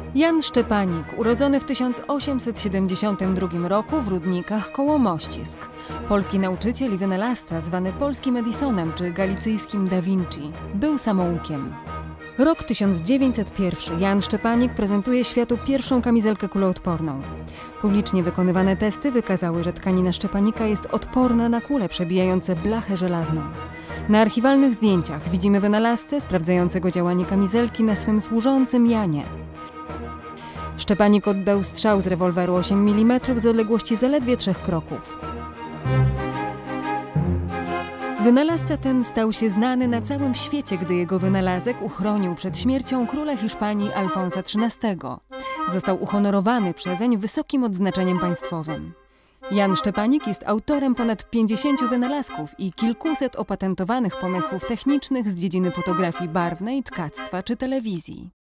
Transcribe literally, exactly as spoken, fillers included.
Jan Szczepanik, urodzony w tysiąc osiemset siedemdziesiątym drugim roku w Rudnikach koło Mościsk. Polski nauczyciel i wynalazca zwany polskim Edisonem czy galicyjskim Da Vinci. Był samoukiem. Rok tysiąc dziewięćset pierwszy. Jan Szczepanik prezentuje światu pierwszą kamizelkę kuloodporną. Publicznie wykonywane testy wykazały, że tkanina Szczepanika jest odporna na kule przebijające blachę żelazną. Na archiwalnych zdjęciach widzimy wynalazcę sprawdzającego działanie kamizelki na swym służącym Janie. Szczepanik oddał strzał z rewolweru osiem milimetrów z odległości zaledwie trzech kroków. Wynalazca ten stał się znany na całym świecie, gdy jego wynalazek uchronił przed śmiercią króla Hiszpanii Alfonsa trzynastego. Został uhonorowany przezeń wysokim odznaczeniem państwowym. Jan Szczepanik jest autorem ponad pięćdziesięciu wynalazków i kilkuset opatentowanych pomysłów technicznych z dziedziny fotografii barwnej, tkactwa czy telewizji.